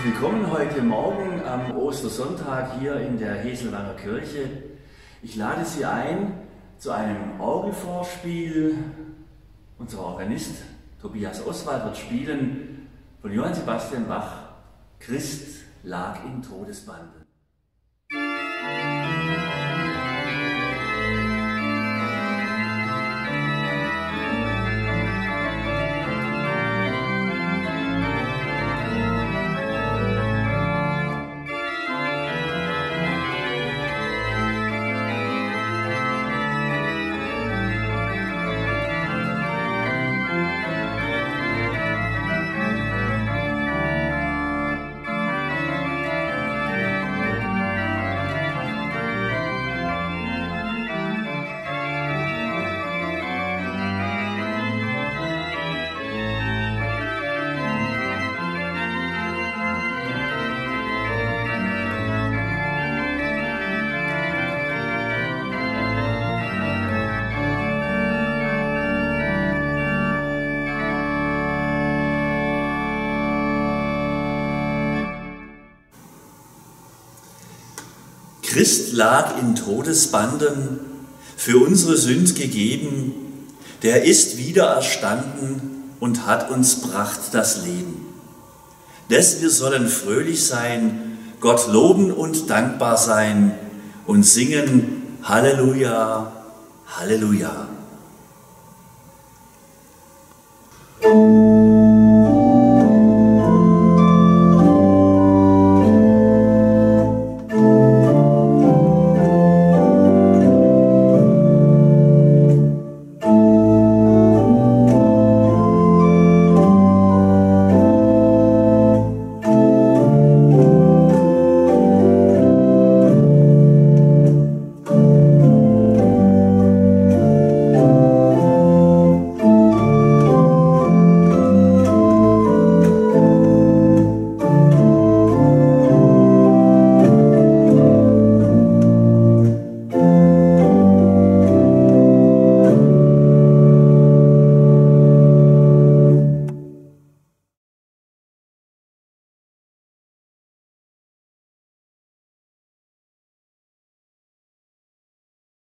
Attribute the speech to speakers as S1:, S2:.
S1: Herzlich willkommen heute Morgen am Ostersonntag hier in der Heselwanger Kirche. Ich lade Sie ein zu einem Orgelvorspiel. Unser Organist Tobias Oswald wird spielen von Johann Sebastian Bach, Christ lag in Todesbanden. Christ lag in Todesbanden, für unsere Sünd gegeben, der ist wiedererstanden und hat uns bracht das Leben. Des wir sollen fröhlich sein, Gott loben und dankbar sein und singen Halleluja, Halleluja.